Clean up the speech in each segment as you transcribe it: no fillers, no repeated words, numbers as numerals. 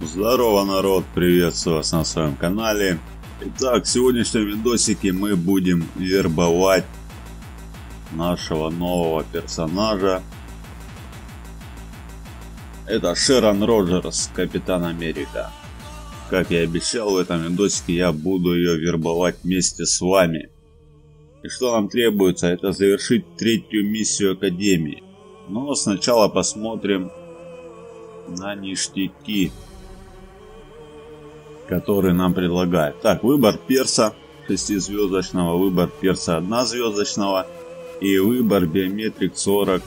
Здорово, народ, приветствую вас на своем канале. Итак, в сегодняшнем видосике мы будем вербовать нашего нового персонажа. Это Шерон Роджерс, Капитан Америка. Как я и обещал, в этом видосике я буду ее вербовать вместе с вами. И что нам требуется, это завершить 3-ю миссию Академии. Но сначала посмотрим на ништяки, которые нам предлагают. Так, выбор перса 6-звездочного, выбор перса 1-звездочного и выбор биометрик 40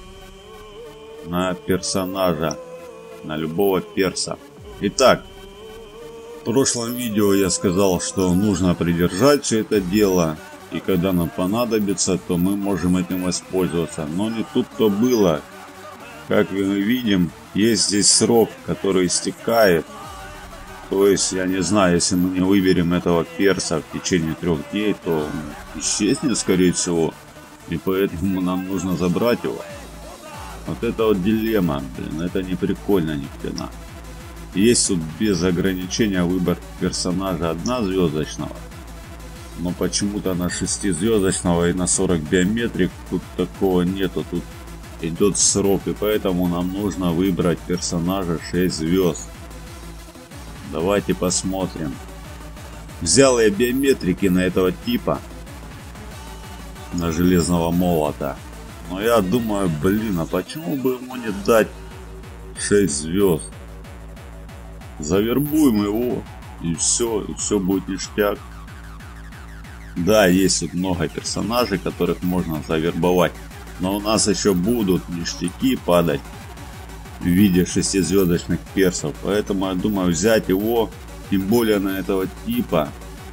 на персонажа, на любого перса. Итак, в прошлом видео я сказал, что нужно придержать все это дело, и когда нам понадобится, то мы можем этим воспользоваться. Но не тут-то было. Как мы видим, есть здесь срок, который истекает. То есть, я не знаю, если мы не выберем этого перса в течение 3 дней, то он исчезнет, скорее всего. И поэтому нам нужно забрать его. Вот это вот дилемма, блин, это не прикольно ни хрена. Есть тут без ограничения выбор персонажа 1-звездочного. Но почему-то на 6-звездочного и на 40 биометрик тут такого нету. Тут идет срок, и поэтому нам нужно выбрать персонажа 6 звезд. Давайте посмотрим. Взял я биометрики на этого типа, на железного молота. Но я думаю, блин, а почему бы ему не дать 6 звезд? Завербуем его, и все будет ништяк. Да, есть тут много персонажей, которых можно завербовать. Но у нас еще будут ништяки падать в виде 6-звездочных персов. Поэтому я думаю взять его, тем более на этого типа.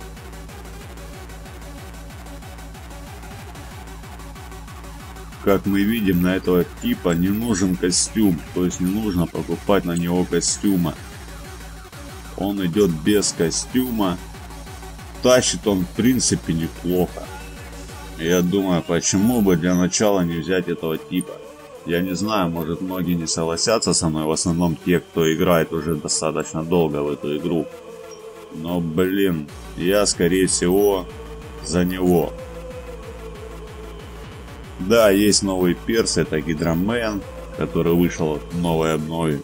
Как мы видим, на этого типа не нужен костюм. То есть не нужно покупать на него костюма. Он идет без костюма. Тащит он в принципе неплохо. Я думаю, почему бы для начала не взять этого типа. Я не знаю, может многие не согласятся со мной. В основном те, кто играет уже достаточно долго в эту игру. Но блин, я скорее всего за него. Да, есть новый перс, это Гидромен, который вышел в новой обнове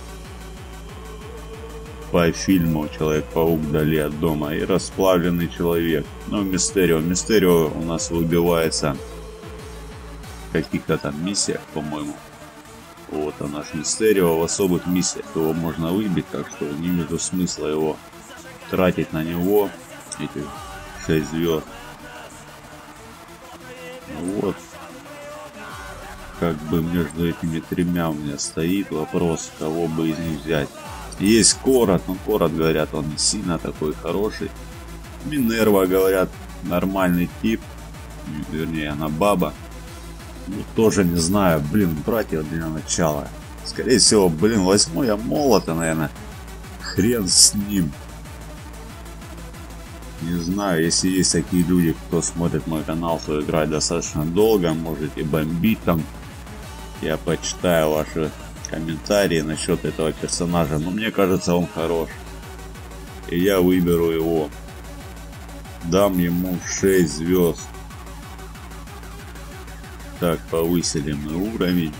по фильму Человек-паук вдали от дома, и расплавленный человек. Ну, Мистерио у нас выбивается в каких-то там миссиях, по-моему. Вот он наш Мистерио в особых миссиях. Его можно выбить, так что не вижу смысла его тратить на него, эти 6 звезд. Вот. Как бы между этими тремя у меня стоит вопрос, кого бы из них взять. Есть Корот, но Корот, говорят, он не сильно такой хороший. Минерва, говорят, нормальный тип. Вернее, она баба. Ну, тоже не знаю, блин, брать ее для начала. Скорее всего, блин, возьму я молота, наверное. Хрен с ним. Не знаю, если есть такие люди, кто смотрит мой канал, кто играет достаточно долго, можете бомбить там. Я почитаю ваши комментарии насчет этого персонажа, но мне кажется, он хорош. И я выберу его. Дам ему 6 звезд. Так, повысили мы уровень.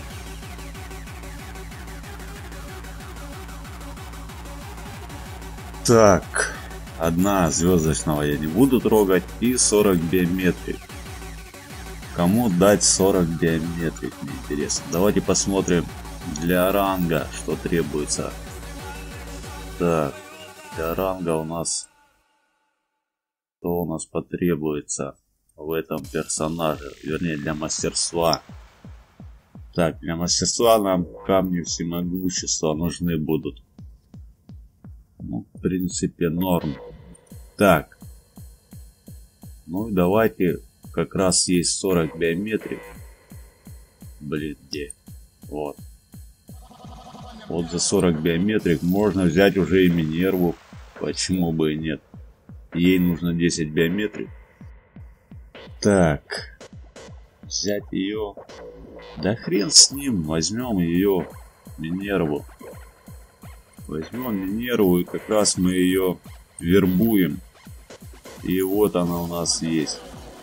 Так, 1-звездочного я не буду трогать. И 40 биометрик. Кому дать 40 биометрик, мне интересно. Давайте посмотрим для ранга, что требуется. Так, для ранга у нас... Что у нас потребуется в этом персонаже? Вернее, для мастерства. Так, для мастерства нам камни всемогущества нужны будут. Ну, в принципе, норм. Так. Ну и давайте... Как раз есть 40 биометрик. Блин, где? Вот. Вот за 40 биометрик можно взять уже и Минерву. Почему бы и нет? Ей нужно 10 биометрик. Так. Взять ее. Да хрен с ним. Возьмем ее. Минерву. возьмем Минерву, и как раз мы ее вербуем. И вот она у нас есть.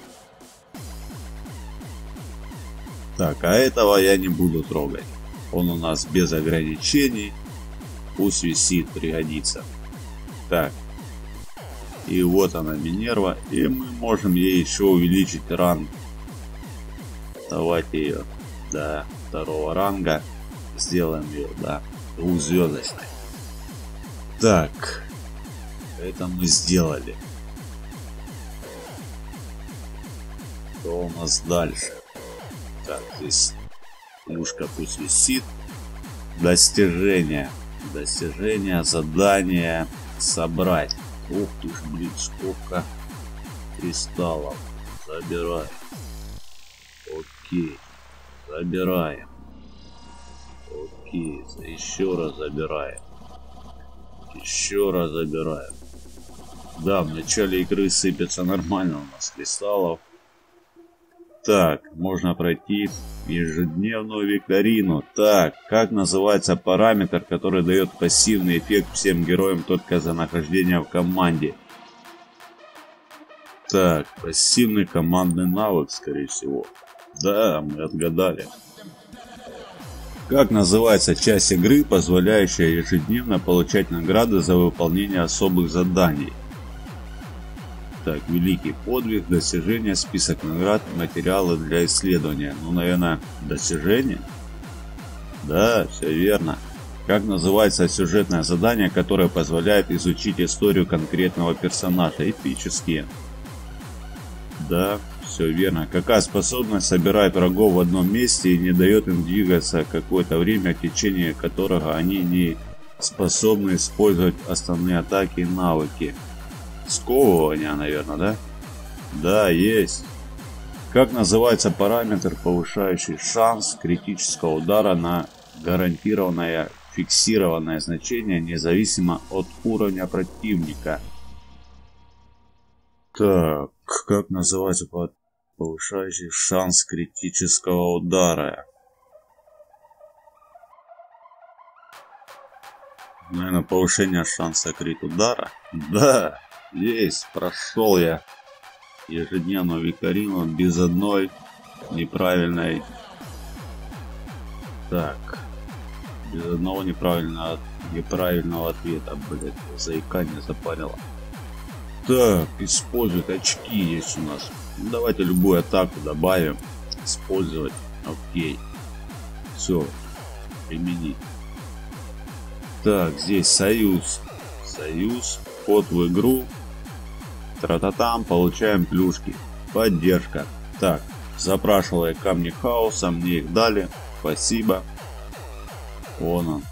Так, а этого я не буду трогать. Он у нас без ограничений. Пусть висит, пригодится. Так. И вот она, Минерва. И мы можем ей еще увеличить ранг. Давайте ее до 2 ранга. Сделаем ее до 2-звездочной. Так. Это мы сделали. Что у нас дальше? Так, здесь пушка пусть висит. Достижения. Достижения, задания. Собрать. Ух ты ж, блин, сколько кристаллов. Забираем. Окей. Забираем. Окей. Еще раз забираем. Еще раз забираем. Да, в начале игры сыпется нормально у нас кристаллов. Так, можно пройти ежедневную викторину. Так, как называется параметр, который дает пассивный эффект всем героям только за нахождение в команде? Так, пассивный командный навык, скорее всего. Да, мы отгадали. Как называется часть игры, позволяющая ежедневно получать награды за выполнение особых заданий? Так, великий подвиг, достижения, список наград, материалы для исследования. Ну, наверное, достижения? Да, все верно. Как называется сюжетное задание, которое позволяет изучить историю конкретного персонажа? Эпические. Да, все верно. Какая способность собирает врагов в одном месте и не дает им двигаться какое-то время, в течение которого они не способны использовать основные атаки и навыки? Сковывание, наверное, да? Да, есть. Как называется параметр, повышающий шанс критического удара на гарантированное фиксированное значение, независимо от уровня противника? Так, как называется повышающий шанс критического удара? Наверное, повышение шанса крит удара? Да! Есть, прошел я ежедневную викторину без одной неправильной. Так, без одного неправильного ответа, блядь, заикание запарило. Так, использовать очки есть у нас. Ну, давайте любую атаку добавим. Использовать. Окей. Все, применить. Так, здесь союз. Союз, вход в игру. Тра-та-там, получаем плюшки. Поддержка. Так, запрашивал я камни хаоса, мне их дали. Спасибо. Вон он.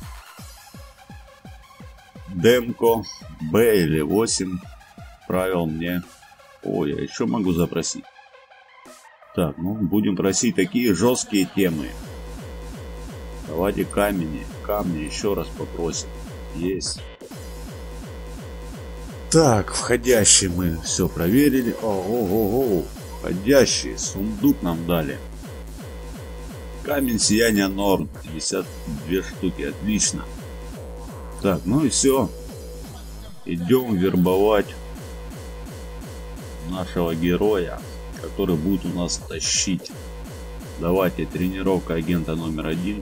Демко Б или 8 правил мне. Ой, я еще могу запросить. Так, ну будем просить такие жесткие темы. Давайте камни еще раз попросим. Есть. Так, входящий мы все проверили. Ого-го-го. Входящий. Сундук нам дали. Камень сияния норм. 52 штуки. Отлично. Так, ну и все. Идем вербовать нашего героя, который будет у нас тащить. Давайте, тренировка агента номер 1.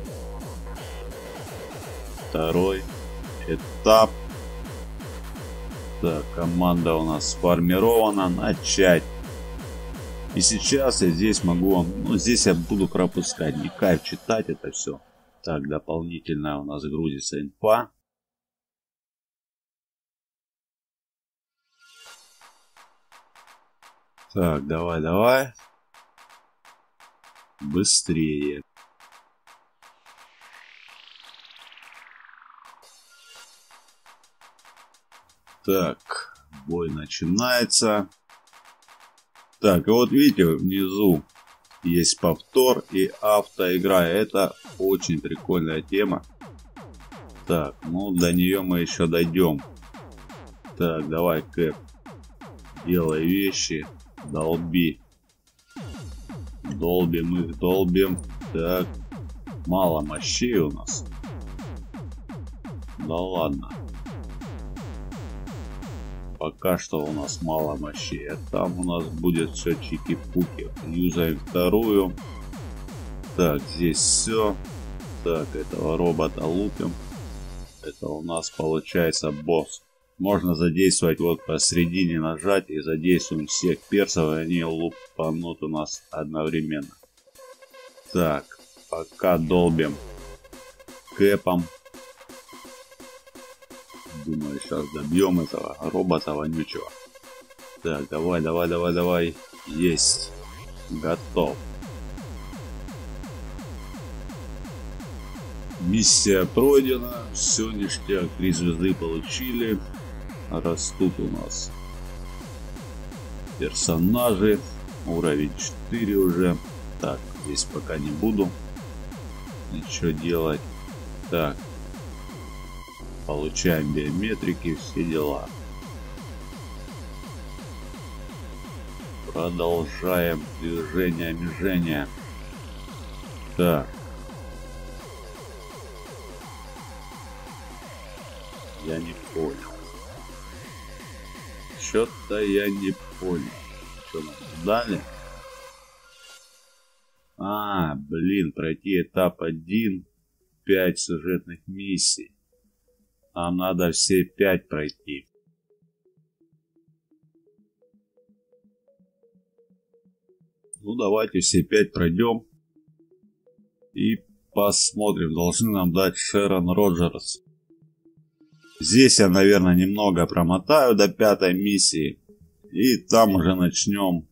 Второй этап. Так, команда у нас сформирована. Начать. И сейчас я здесь могу вам... Ну, здесь я буду пропускать. Не кайф читать это все. Так, дополнительная у нас грузится инфа. Так, давай. Быстрее. Так, бой начинается. Так, и вот видите, внизу есть повтор и автоигра. Это очень прикольная тема. Так, ну до нее мы еще дойдем. Так, давай, Кэп. Делай вещи. Долби. Долбим их, долбим. Так, мало мощей у нас. Да ладно. Пока что у нас мало мощей. А там у нас будет все чики-пуки. Юзаем вторую. Так, здесь все. Так, этого робота лупим. Это у нас получается босс. Можно задействовать вот посередине, нажать и задействуем всех персов, и они лупанут у нас одновременно. Так, пока долбим кэпом. Думаю, сейчас добьем этого робота вонючего. Так, давай. Есть. Готов. Миссия пройдена. Все ништяк. 3 звезды получили. Растут у нас персонажи. Уровень 4 уже. Так, здесь пока не буду ничего делать. Так. Получаем биометрики, все дела. Продолжаем движение. Так. Я не понял. Что-то я не понял. Что нам дали? Блин, пройти этап 1. 5 сюжетных миссий. Нам надо все 5 пройти. Ну, давайте все 5 пройдем. И посмотрим. Должны нам дать Шерон Роджерс. Здесь я, наверное, немного промотаю до 5-й миссии. И там уже начнем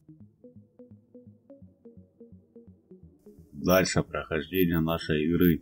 дальше прохождение нашей игры.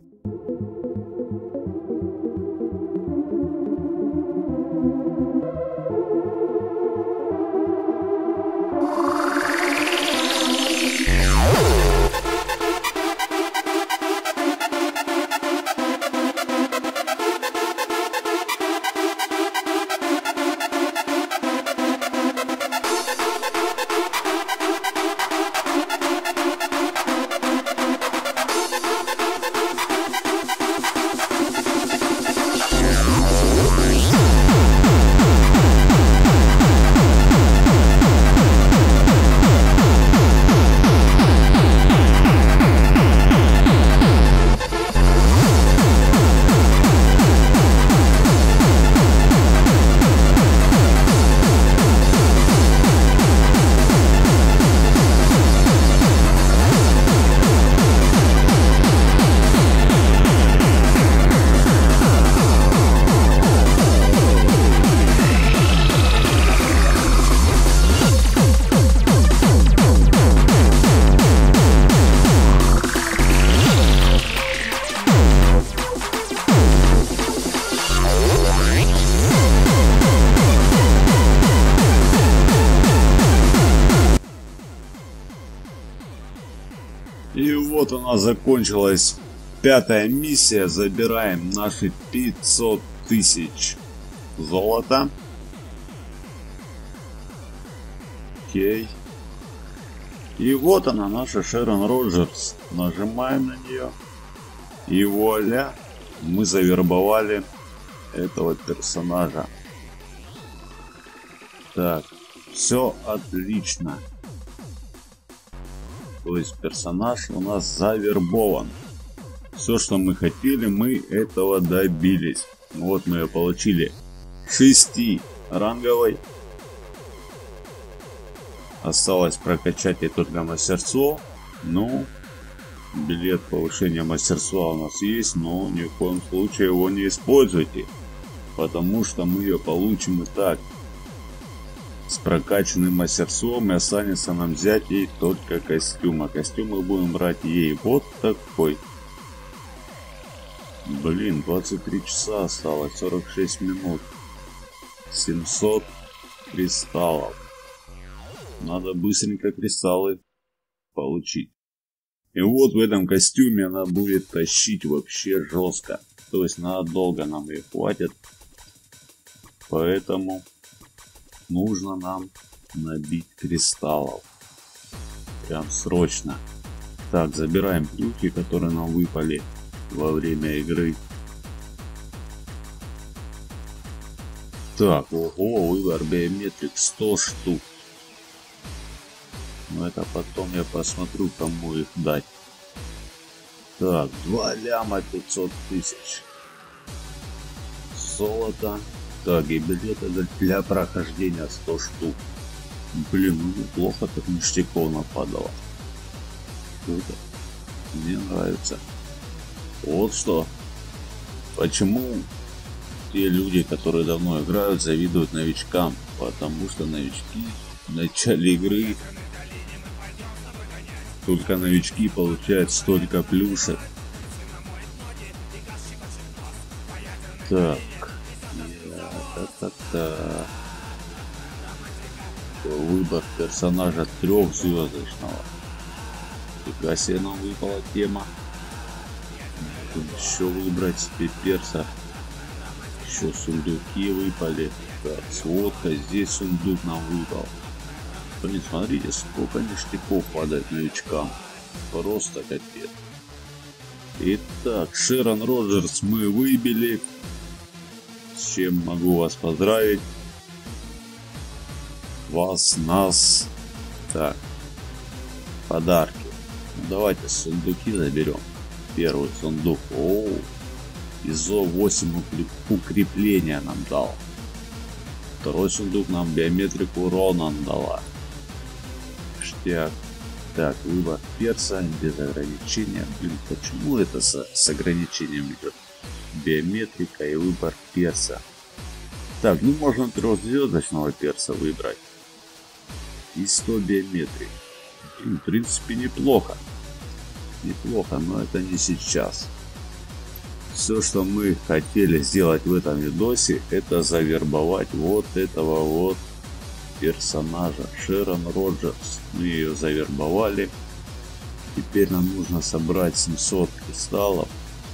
И вот у нас закончилась 5-я миссия. Забираем наши 500 тысяч золота. Окей. И вот она, наша Шерон Роджерс. Нажимаем на нее. И вуаля, мы завербовали этого персонажа. Так, все отлично. То есть персонаж у нас завербован. Все, что мы хотели, мы этого добились. Вот мы ее получили. 6-ранговой. Осталось прокачать ей только мастерство. Ну, билет повышения мастерства у нас есть, но ни в коем случае его не используйте. Потому что мы ее получим и так. С прокачанным мастерством, и останется нам взять ей только костюм. А костюм мы будем брать ей вот такой. Блин, 23 часа осталось, 46 минут. 700 кристаллов. Надо быстренько кристаллы получить. И вот в этом костюме она будет тащить вообще жестко. То есть надолго нам ее хватит. Поэтому нужно нам набить кристаллов. Прям срочно. Так, забираем плюхи, которые нам выпали во время игры. Так, ого, выбор биометрик 100 штук. Но это потом я посмотрю, кому их дать. Так, 2 ляма 500 тысяч. Золото. Так, и билеты для прохождения 100 штук. Блин, ну неплохо так ништяков нападало. Круто. Мне нравится. Вот что. Почему те люди, которые давно играют, завидуют новичкам? Потому что новички в начале игры, только новички получают столько плюшек. Так. Выбор персонажа 3-звездочного. Фига себе нам выпала тема. Тут еще выбрать себе перса. Еще сундуки выпали. Так, сводка. Здесь сундук нам выпал. Блин, смотрите, сколько ништяков падает новичкам. Просто капец. Итак, Шерон Роджерс мы выбили. С чем могу вас поздравить. Вас, нас. Так. Подарки. Ну, давайте сундуки заберем. Первый сундук. Оу. ИЗО 8 укрепления нам дал. Второй сундук нам биометрику урона дала. Штяк. Так, выбор перса без ограничения. Блин, почему это с ограничением идет? Биометрика и выбор перса. Так, ну можно 3-звездочного перса выбрать. И 100 биометрик. И, в принципе, неплохо. Неплохо, но это не сейчас. Все, что мы хотели сделать в этом видосе, это завербовать вот этого вот персонажа, Шерон Роджерс. Мы ее завербовали. Теперь нам нужно собрать 700 кристаллов.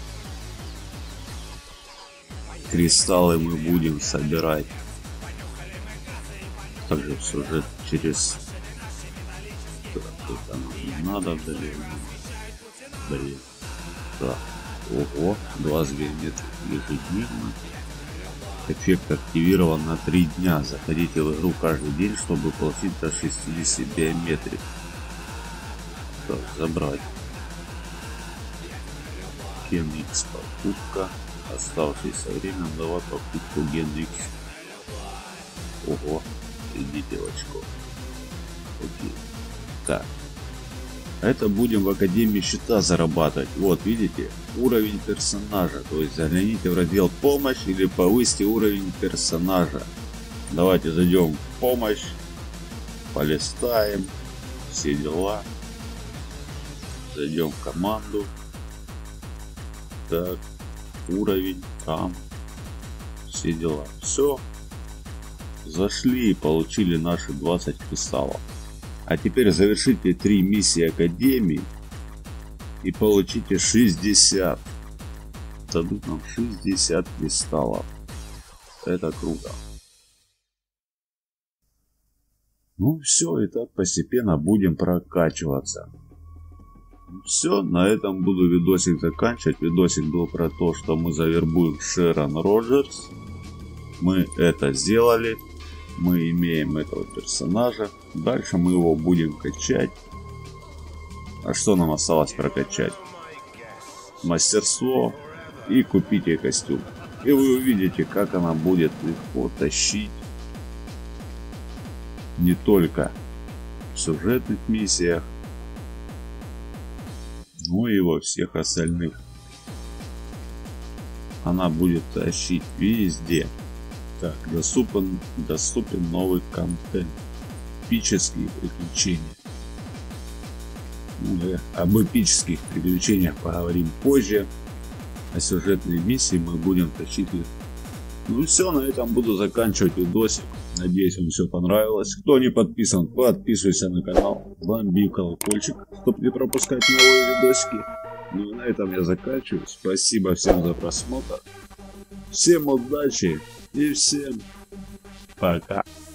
Кристаллы мы будем собирать также в сюжет через... Так, это нам не надо, блин. Так, ого, 2 биометрик ежедневно. Эффект активирован на 3 дня. Заходите в игру каждый день, чтобы получить до 60 биометрик. Так, забрать. Ген X покупка. Оставшееся время давать покупку Ген X. Ого, идите в очко. Окей. Так. Это будем в Академии Щита зарабатывать. Вот, видите, уровень персонажа. То есть загляните в раздел «Помощь» или повысьте уровень персонажа. Давайте зайдем в «Помощь», полистаем, все дела. Зайдем в команду. Так, уровень, там, все дела. Все. Зашли и получили наши 20 кристаллов. А теперь завершите 3 миссии Академии и получите 60. Дадут нам 60 кристаллов. Это круто. Ну все, и так постепенно будем прокачиваться. Все, на этом буду видосик заканчивать. Видосик был про то, что мы завербуем Шерон Роджерс. Мы это сделали. Мы имеем этого персонажа. Дальше мы его будем качать. А что нам осталось прокачать? Мастерство и купить ей костюм. И вы увидите, как она будет легко тащить. Не только в сюжетных миссиях, но и во всех остальных. Она будет тащить везде. Так, доступен новый контент. Эпические приключения. Об эпических приключениях поговорим позже. А сюжетные миссии мы будем тащить. Ну все, на этом буду заканчивать видосик. Надеюсь, вам все понравилось. Кто не подписан, подписывайся на канал. Бомби колокольчик, чтобы не пропускать новые видосики. Ну и на этом я заканчиваю. Спасибо всем за просмотр. Всем удачи и всем пока.